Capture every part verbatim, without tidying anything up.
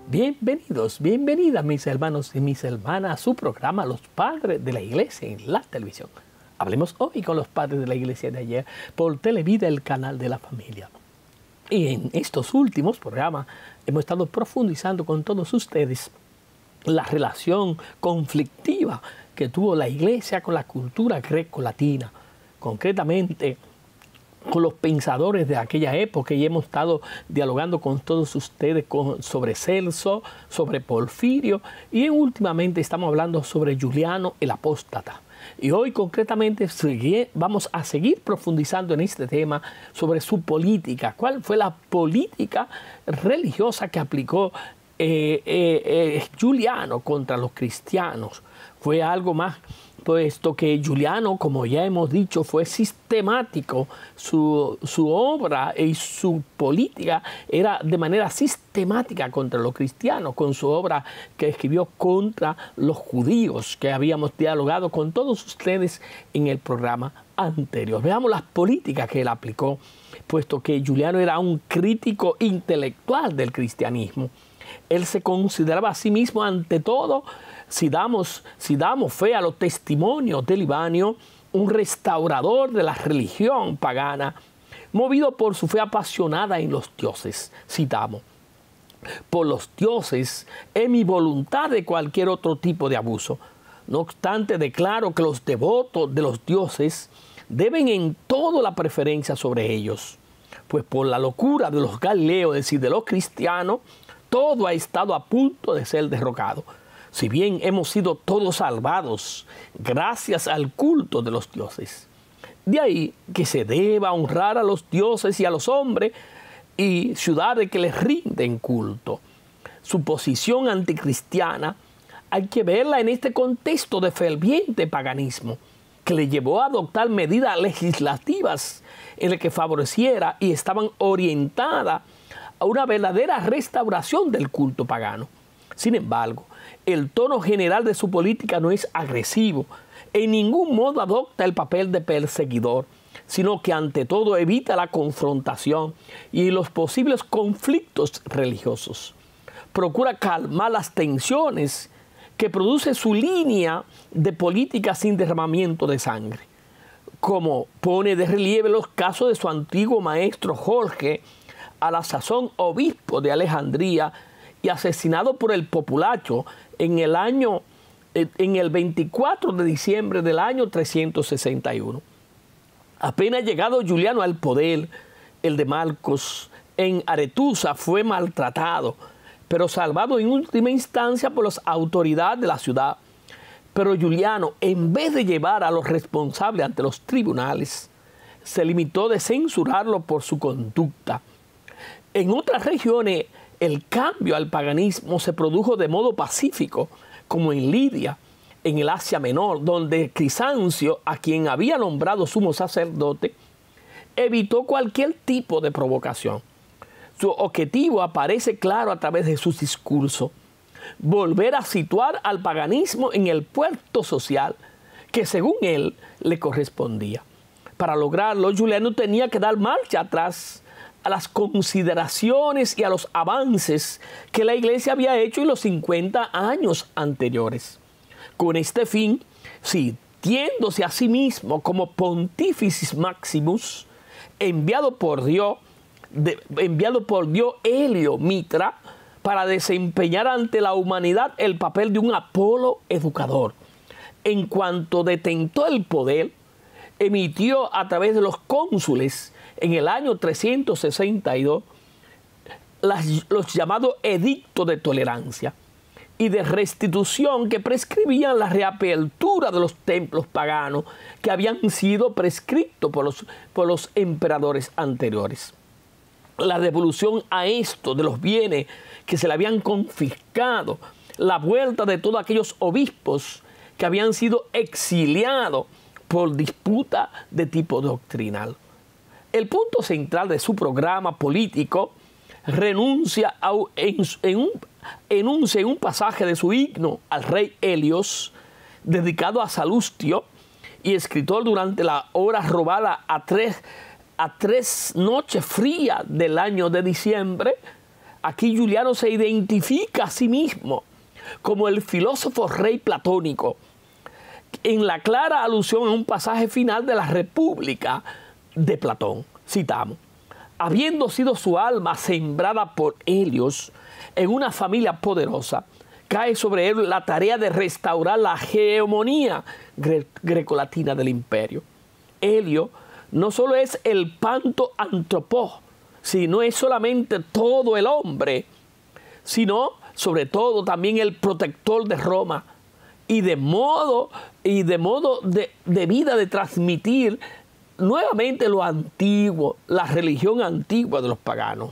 Bienvenidos, bienvenidas mis hermanos y mis hermanas a su programa Los Padres de la Iglesia en la televisión. Hablemos hoy con los padres de la iglesia de ayer por Televida, el canal de la familia. Y en estos últimos programas hemos estado profundizando con todos ustedes la relación conflictiva que tuvo la iglesia con la cultura greco-latina, concretamente con los pensadores de aquella época, y hemos estado dialogando con todos ustedes con, sobre Celso, sobre Porfirio, y últimamente estamos hablando sobre Juliano el Apóstata. Y hoy concretamente vamos a seguir profundizando en este tema sobre su política. ¿Cuál fue la política religiosa que aplicó eh, eh, eh, Juliano contra los cristianos? Fue algo más, puesto que Juliano, como ya hemos dicho, fue sistemático. Su, su obra y su política era de manera sistemática contra los cristianos, con su obra que escribió contra los judíos, que habíamos dialogado con todos ustedes en el programa anterior. Veamos las políticas que él aplicó, puesto que Juliano era un crítico intelectual del cristianismo. Él se consideraba a sí mismo, ante todo, si damos, si damos fe a los testimonios de Libanio, un restaurador de la religión pagana, movido por su fe apasionada en los dioses. Citamos: por los dioses es mi voluntad de cualquier otro tipo de abuso. No obstante, declaro que los devotos de los dioses deben en todo la preferencia sobre ellos, pues por la locura de los galileos, es decir, de los cristianos, todo ha estado a punto de ser derrocado. Si bien hemos sido todos salvados gracias al culto de los dioses. De ahí que se deba honrar a los dioses y a los hombres y ciudades que les rinden culto. Su posición anticristiana hay que verla en este contexto de ferviente paganismo que le llevó a adoptar medidas legislativas en las que favoreciera y estaban orientadas a una verdadera restauración del culto pagano. Sin embargo, el tono general de su política no es agresivo. En ningún modo adopta el papel de perseguidor, sino que ante todo evita la confrontación y los posibles conflictos religiosos. Procura calmar las tensiones que produce su línea de política sin derramamiento de sangre, como pone de relieve los casos de su antiguo maestro Jorge, a la sazón obispo de Alejandría y asesinado por el populacho en el año en el veinticuatro de diciembre del año trescientos sesenta y uno. Apenas llegado Juliano al poder, el de Marcos en Aretusa fue maltratado, pero salvado en última instancia por las autoridades de la ciudad. Pero Juliano, en vez de llevar a los responsables ante los tribunales, se limitó de censurarlo por su conducta. En otras regiones, el cambio al paganismo se produjo de modo pacífico, como en Lidia, en el Asia Menor, donde Crisancio, a quien había nombrado sumo sacerdote, evitó cualquier tipo de provocación. Su objetivo aparece claro a través de sus discursos: volver a situar al paganismo en el puesto social que, según él, le correspondía. Para lograrlo, Juliano tenía que dar marcha atrás a las consideraciones y a los avances que la Iglesia había hecho en los cincuenta años anteriores. Con este fin, sintiéndose a sí mismo como Pontificis Maximus, enviado por Dios, de, enviado por Dios Helio Mitra, para desempeñar ante la humanidad el papel de un Apolo educador. En cuanto detentó el poder, emitió a través de los cónsules en el año trescientos sesenta y dos las, los llamados edictos de tolerancia y de restitución que prescribían la reapertura de los templos paganos que habían sido prescritos por los, por los emperadores anteriores. La devolución a esto de los bienes que se le habían confiscado, la vuelta de todos aquellos obispos que habían sido exiliados por disputa de tipo doctrinal. El punto central de su programa político renuncia a, en, en un, enuncia en un pasaje de su himno al rey Helios, dedicado a Salustio y escritor durante la hora robada a tres, a tres noches frías del año de diciembre, Aquí Juliano se identifica a sí mismo como el filósofo rey platónico, en la clara alusión a un pasaje final de la República de Platón. Citamos: habiendo sido su alma sembrada por Helios en una familia poderosa, cae sobre él la tarea de restaurar la hegemonía gre grecolatina del imperio. Helio no solo es el panto antropó, sino es solamente todo el hombre, sino sobre todo también el protector de Roma, y de modo, y de, modo de, de vida de transmitir nuevamente lo antiguo, la religión antigua de los paganos.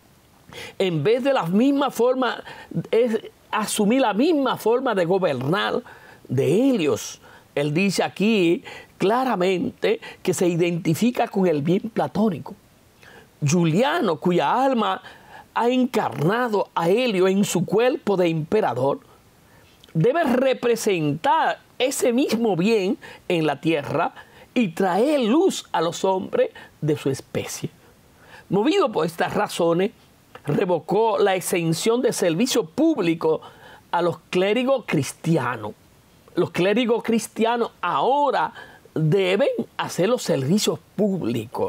En vez de la misma forma, es asumir la misma forma de gobernar de Helios. Él dice aquí claramente que se identifica con el bien platónico. Juliano, cuya alma ha encarnado a Helio en su cuerpo de emperador, debe representar ese mismo bien en la tierra y traer luz a los hombres de su especie. Movido por estas razones, revocó la exención de servicio público a los clérigos cristianos. Los clérigos cristianos ahora deben hacer los servicios públicos.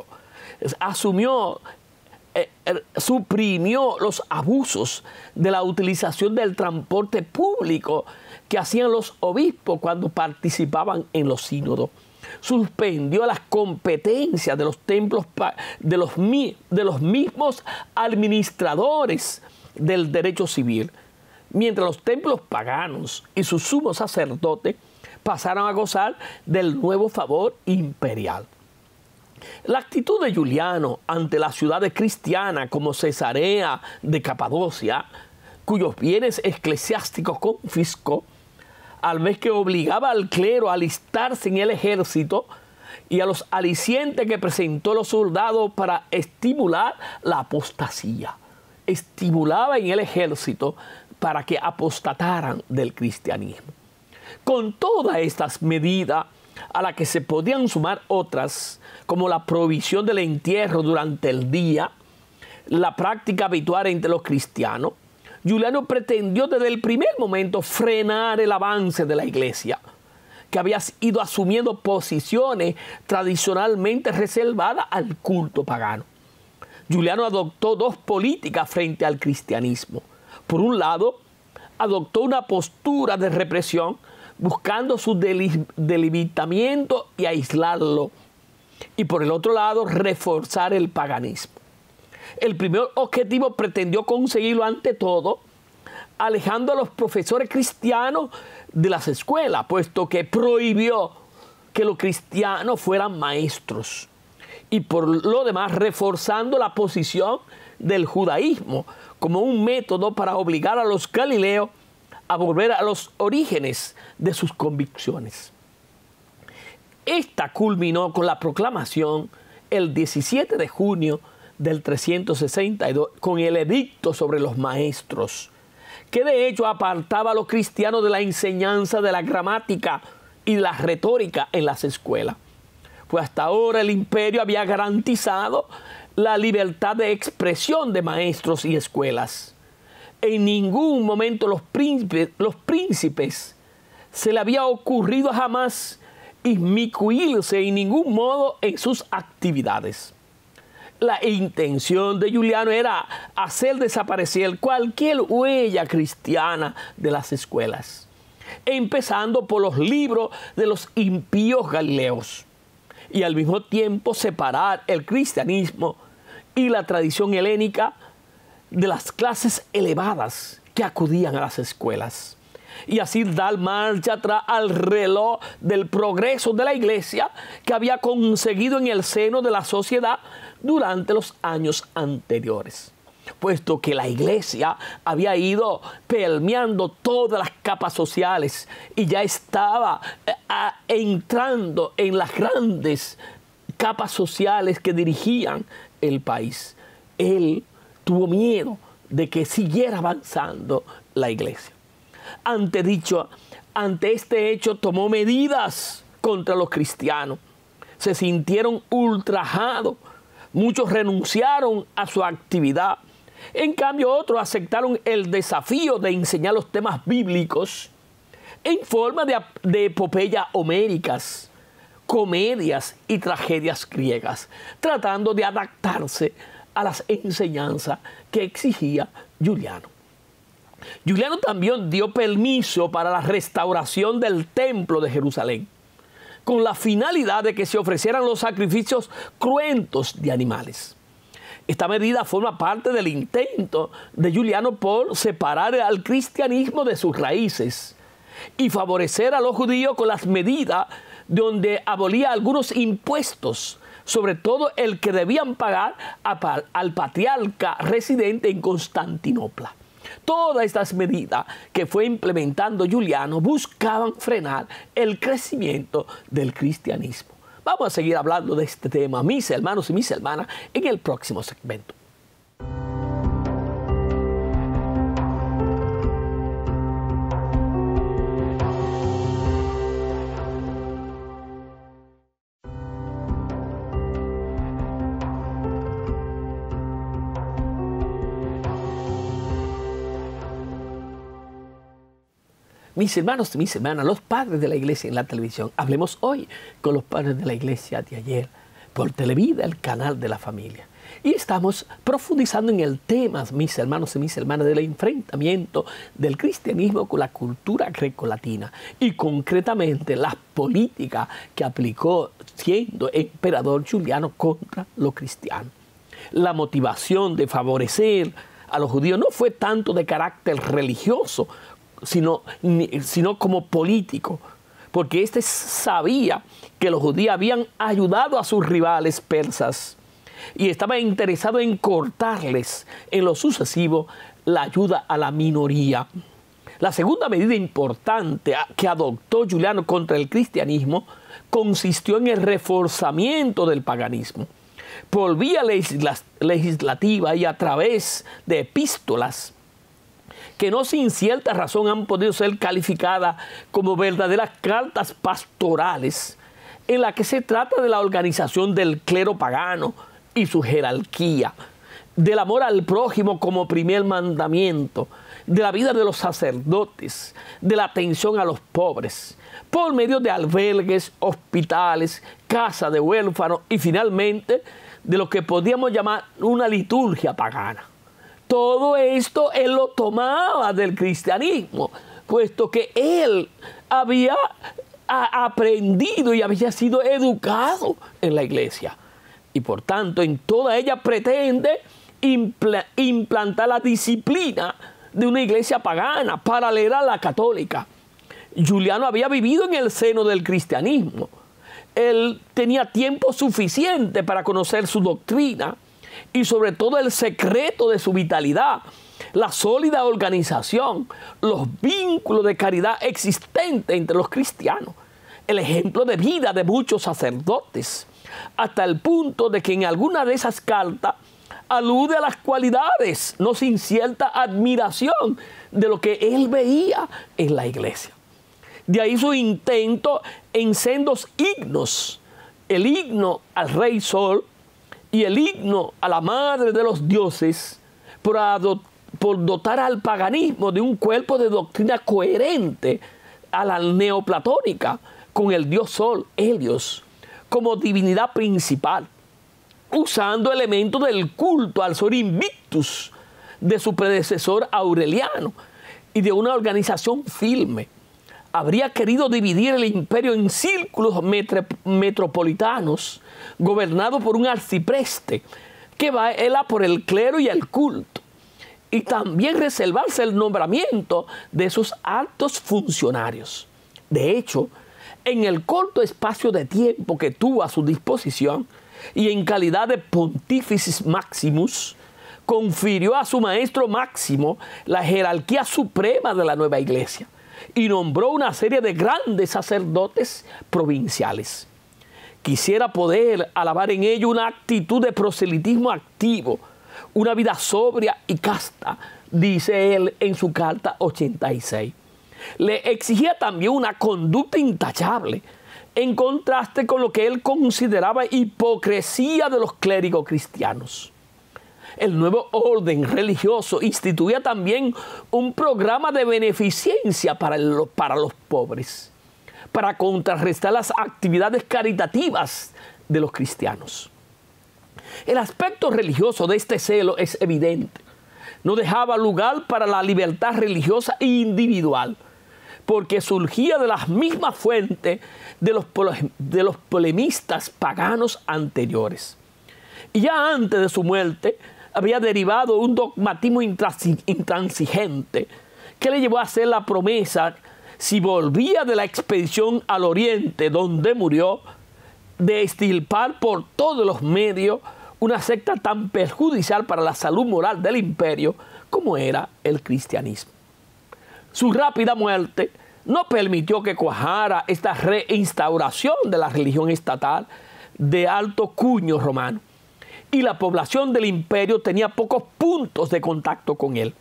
Asumió, eh, eh, suprimió los abusos de la utilización del transporte público que hacían los obispos cuando participaban en los sínodos. Suspendió las competencias de los templos de los, de los mismos administradores del derecho civil, mientras los templos paganos y sus sumos sacerdotes pasaron a gozar del nuevo favor imperial. La actitud de Juliano ante las ciudades cristianas como Cesarea de Capadocia, cuyos bienes eclesiásticos confiscó, al vez que obligaba al clero a alistarse en el ejército, y a los alicientes que presentó los soldados para estimular la apostasía. Estimulaba en el ejército para que apostataran del cristianismo. Con todas estas medidas, a las que se podían sumar otras, como la prohibición del entierro durante el día, la práctica habitual entre los cristianos, Juliano pretendió desde el primer momento frenar el avance de la Iglesia, que había ido asumiendo posiciones tradicionalmente reservadas al culto pagano. Juliano adoptó dos políticas frente al cristianismo. Por un lado, adoptó una postura de represión, buscando su debilitamiento y aislarlo. Y por el otro lado, reforzar el paganismo. El primer objetivo pretendió conseguirlo ante todo alejando a los profesores cristianos de las escuelas, puesto que prohibió que los cristianos fueran maestros. Y por lo demás, reforzando la posición del judaísmo como un método para obligar a los galileos a volver a los orígenes de sus convicciones. Esta culminó con la proclamación el diecisiete de junio del trescientos sesenta y dos con el edicto sobre los maestros, que de hecho apartaba a los cristianos de la enseñanza de la gramática y de la retórica en las escuelas. Pues hasta ahora el imperio había garantizado la libertad de expresión de maestros y escuelas. En ningún momento los príncipes, los príncipes se le había ocurrido jamás inmiscuirse en ningún modo en sus actividades. La intención de Juliano era hacer desaparecer cualquier huella cristiana de las escuelas, empezando por los libros de los impíos galileos, y al mismo tiempo separar el cristianismo y la tradición helénica de las clases elevadas que acudían a las escuelas, y así dar marcha atrás al reloj del progreso de la Iglesia que había conseguido en el seno de la sociedad durante los años anteriores, puesto que la Iglesia había ido permeando todas las capas sociales y ya estaba eh, entrando en las grandes capas sociales que dirigían el país. Él tuvo miedo de que siguiera avanzando la Iglesia. Ante, dicho, ante este hecho tomó medidas contra los cristianos. Se sintieron ultrajados. Muchos renunciaron a su actividad En cambio, otros aceptaron el desafío de enseñar los temas bíblicos en forma de, de epopeyas homéricas, comedias y tragedias griegas, tratando de adaptarse a las enseñanzas que exigía Juliano. Juliano también dio permiso para la restauración del templo de Jerusalén, con la finalidad de que se ofrecieran los sacrificios cruentos de animales. Esta medida forma parte del intento de Juliano por separar al cristianismo de sus raíces y favorecer a los judíos con las medidas donde abolía algunos impuestos, sobre todo el que debían pagar a, al patriarca residente en Constantinopla. Todas estas medidas que fue implementando Juliano buscaban frenar el crecimiento del cristianismo. Vamos a seguir hablando de este tema, mis hermanos y mis hermanas, en el próximo segmento. Mis hermanos y mis hermanas, los padres de la iglesia en la televisión, hablemos hoy con los padres de la iglesia de ayer por Televida, el canal de la familia. Y estamos profundizando en el tema, mis hermanos y mis hermanas, del enfrentamiento del cristianismo con la cultura grecolatina y concretamente las políticas que aplicó siendo emperador Juliano contra los cristianos. La motivación de favorecer a los judíos no fue tanto de carácter religioso, Sino, sino como político, porque éste sabía que los judíos habían ayudado a sus rivales persas y estaba interesado en cortarles en lo sucesivo la ayuda a la minoría. La segunda medida importante que adoptó Juliano contra el cristianismo consistió en el reforzamiento del paganismo. Por vía legislativa y a través de epístolas, que no sin cierta razón han podido ser calificadas como verdaderas cartas pastorales, en las que se trata de la organización del clero pagano y su jerarquía, del amor al prójimo como primer mandamiento, de la vida de los sacerdotes, de la atención a los pobres, por medio de albergues, hospitales, casas de huérfanos y finalmente de lo que podríamos llamar una liturgia pagana. Todo esto él lo tomaba del cristianismo, puesto que él había aprendido y había sido educado en la iglesia. Y por tanto, en toda ella pretende impl- implantar la disciplina de una iglesia pagana, paralela a la católica. Juliano había vivido en el seno del cristianismo. Él tenía tiempo suficiente para conocer su doctrina y sobre todo el secreto de su vitalidad, la sólida organización, los vínculos de caridad existentes entre los cristianos, el ejemplo de vida de muchos sacerdotes, hasta el punto de que en alguna de esas cartas alude a las cualidades, no sin cierta admiración de lo que él veía en la iglesia. De ahí su intento en sendos himnos, el himno al Rey Sol, y el himno a la madre de los dioses por, por dotar al paganismo de un cuerpo de doctrina coherente a la neoplatónica, con el dios Sol, Helios, como divinidad principal, usando elementos del culto al Sol Invictus de su predecesor Aureliano y de una organización firme. Habría querido dividir el imperio en círculos metropolitanos gobernados por un arcipreste que vela por el clero y el culto, y también reservarse el nombramiento de esos altos funcionarios. De hecho, en el corto espacio de tiempo que tuvo a su disposición y en calidad de Pontificis Maximus, confirió a su maestro Máximo la jerarquía suprema de la nueva iglesia y nombró una serie de grandes sacerdotes provinciales. Quisiera poder alabar en ello una actitud de proselitismo activo, una vida sobria y casta, dice él en su carta ochenta y seis. Le exigía también una conducta intachable, en contraste con lo que él consideraba hipocresía de los clérigos cristianos. El nuevo orden religioso instituía también un programa de beneficencia para, el, para los pobres, para contrarrestar las actividades caritativas de los cristianos. El aspecto religioso de este celo es evidente. No dejaba lugar para la libertad religiosa individual, porque surgía de las mismas fuentes de los, de los polemistas paganos anteriores. Y ya antes de su muerte había derivado un dogmatismo intransigente que le llevó a hacer la promesa, si volvía de la expedición al oriente donde murió, de extirpar por todos los medios una secta tan perjudicial para la salud moral del imperio como era el cristianismo. Su rápida muerte no permitió que cuajara esta reinstauración de la religión estatal de alto cuño romano, y la población del imperio tenía pocos puntos de contacto con él.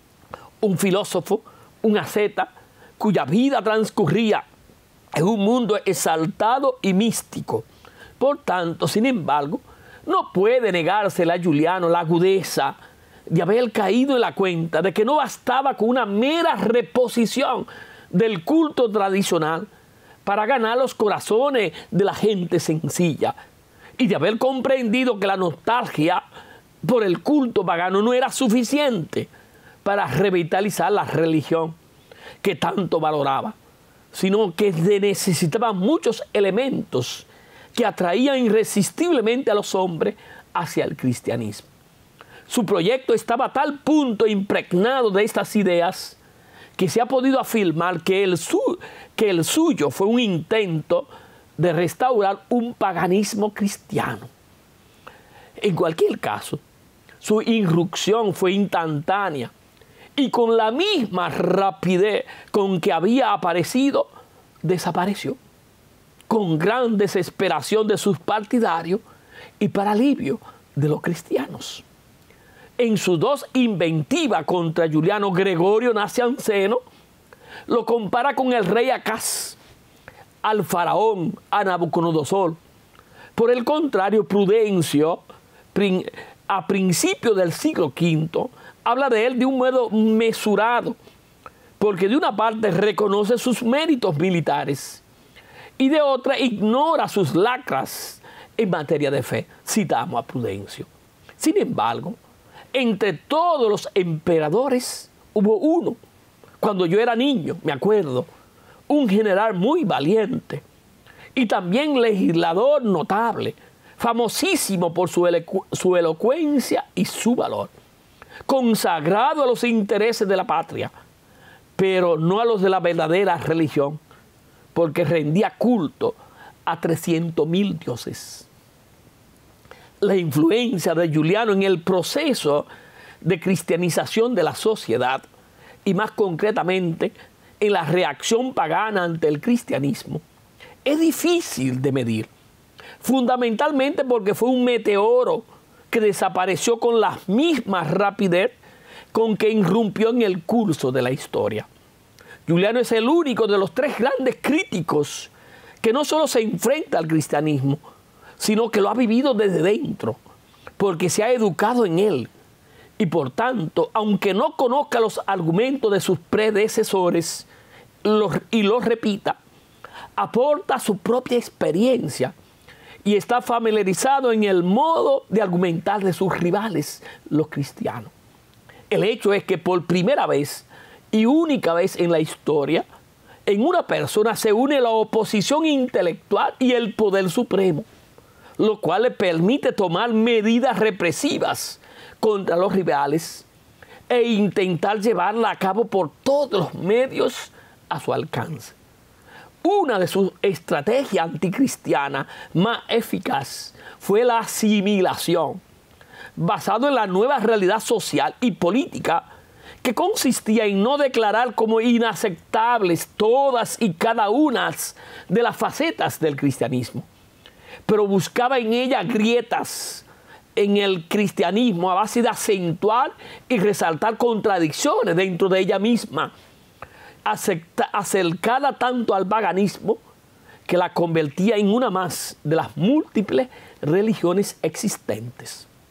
Un filósofo, un asceta, cuya vida transcurría en un mundo exaltado y místico. Por tanto, sin embargo, no puede negársele a Juliano la agudeza de haber caído en la cuenta de que no bastaba con una mera reposición del culto tradicional para ganar los corazones de la gente sencilla, y de haber comprendido que la nostalgia por el culto pagano no era suficiente para revitalizar la religión que tanto valoraba, sino que necesitaba muchos elementos que atraían irresistiblemente a los hombres hacia el cristianismo. Su proyecto estaba a tal punto impregnado de estas ideas que se ha podido afirmar que el, su, que el suyo fue un intento de restaurar un paganismo cristiano. En cualquier caso, su irrupción fue instantánea y con la misma rapidez con que había aparecido, desapareció, con gran desesperación de sus partidarios y para alivio de los cristianos. En sus dos inventivas contra Juliano, Gregorio Nacianceno lo compara con el rey Acaz, al faraón, a Nabucodonosor. Por el contrario, Prudencio, a principios del siglo quinto, habla de él de un modo mesurado, porque de una parte reconoce sus méritos militares y de otra ignora sus lacras en materia de fe. Citamos a Prudencio. Sin embargo, entre todos los emperadores hubo uno, cuando yo era niño, me acuerdo, un general muy valiente y también legislador notable, famosísimo por su, elocu su elocuencia y su valor, consagrado a los intereses de la patria, pero no a los de la verdadera religión, porque rendía culto a trescientos mil dioses. La influencia de Juliano en el proceso de cristianización de la sociedad, y más concretamente en la reacción pagana ante el cristianismo, es difícil de medir, fundamentalmente porque fue un meteoro que desapareció con la misma rapidez con que irrumpió en el curso de la historia. Juliano es el único de los tres grandes críticos que no solo se enfrenta al cristianismo, sino que lo ha vivido desde dentro, porque se ha educado en él. Y por tanto, aunque no conozca los argumentos de sus predecesores los, y los repita, aporta su propia experiencia y está familiarizado en el modo de argumentar de sus rivales, los cristianos. El hecho es que por primera vez y única vez en la historia, en una persona se une la oposición intelectual y el poder supremo, lo cual le permite tomar medidas represivas contra los rivales e intentar llevarla a cabo por todos los medios a su alcance. Una de sus estrategias anticristianas más eficaz fue la asimilación, basado en la nueva realidad social y política que consistía en no declarar como inaceptables todas y cada una de las facetas del cristianismo, pero buscaba en ella grietas en el cristianismo a base de acentuar y resaltar contradicciones dentro de ella misma, acepta, acercada tanto al paganismo que la convertía en una más de las múltiples religiones existentes.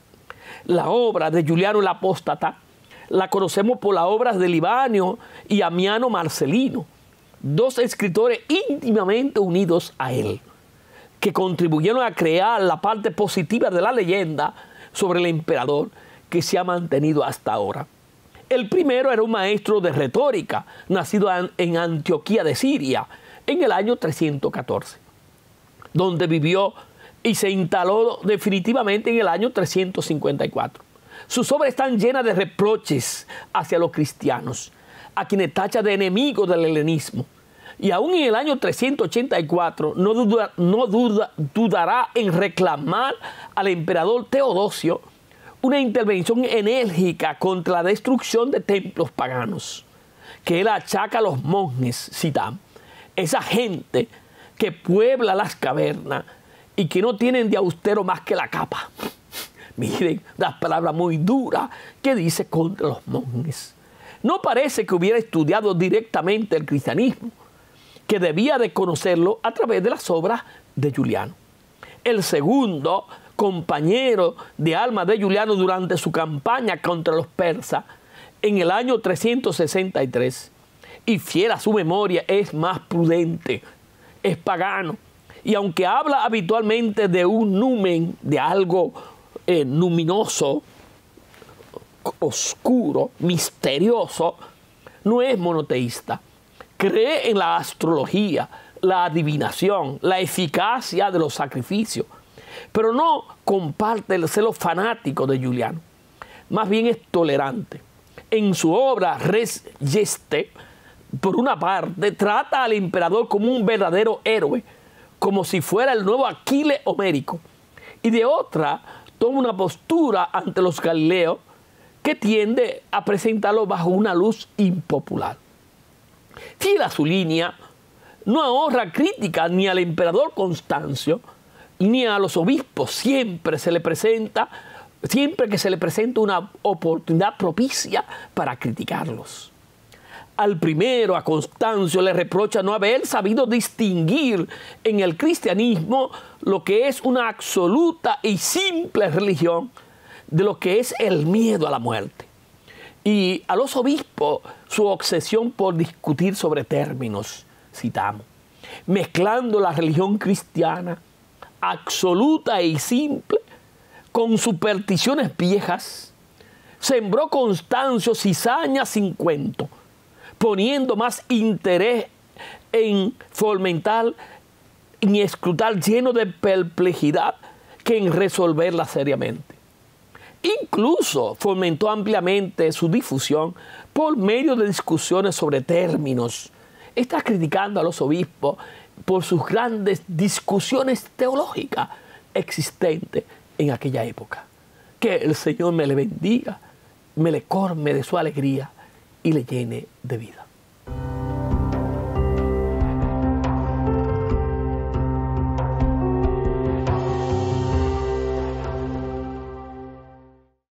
La obra de Juliano el Apóstata la conocemos por las obras de Libanio y Amiano Marcelino, dos escritores íntimamente unidos a él, que contribuyeron a crear la parte positiva de la leyenda sobre el emperador que se ha mantenido hasta ahora. El primero era un maestro de retórica, nacido en Antioquía de Siria, en el año trescientos catorce, donde vivió y se instaló definitivamente en el año trescientos cincuenta y cuatro. Sus obras están llenas de reproches hacia los cristianos, a quienes tacha de enemigos del helenismo. Y aún en el año trescientos ochenta y cuatro no, duda, no duda, dudará en reclamar al emperador Teodosio una intervención enérgica contra la destrucción de templos paganos, que él achaca a los monjes, citamos, esa gente que puebla las cavernas y que no tienen de austero más que la capa. Miren, las palabras muy duras que dice contra los monjes. No parece que hubiera estudiado directamente el cristianismo, que debía de conocerlo a través de las obras de Juliano. El segundo compañero de armas de Juliano durante su campaña contra los persas en el año trescientos sesenta y tres, y fiel a su memoria, es más prudente, es pagano, y aunque habla habitualmente de un numen, de algo eh, luminoso, oscuro, misterioso, no es monoteísta. Cree en la astrología, la adivinación, la eficacia de los sacrificios, pero no comparte el celo fanático de Juliano. Más bien es tolerante. En su obra Res Geste, por una parte, trata al emperador como un verdadero héroe, como si fuera el nuevo Aquiles homérico, y de otra, toma una postura ante los galileos que tiende a presentarlo bajo una luz impopular. Fiel a su línea, no ahorra crítica ni al emperador Constancio ni a los obispos. Siempre se le presenta, siempre que se le presenta una oportunidad propicia para criticarlos. Al primero, a Constancio, le reprocha no haber sabido distinguir en el cristianismo lo que es una absoluta y simple religión de lo que es el miedo a la muerte. Y a los obispos su obsesión por discutir sobre términos, citamos, mezclando la religión cristiana absoluta y simple con supersticiones viejas, sembró Constancio cizaña sin cuento, poniendo más interés en fomentar y escrutar lleno de perplejidad que en resolverla seriamente. Incluso fomentó ampliamente su difusión por medio de discusiones sobre términos. Está criticando a los obispos por sus grandes discusiones teológicas existentes en aquella época. Que el Señor me le bendiga, me le colme de su alegría y le llene de vida.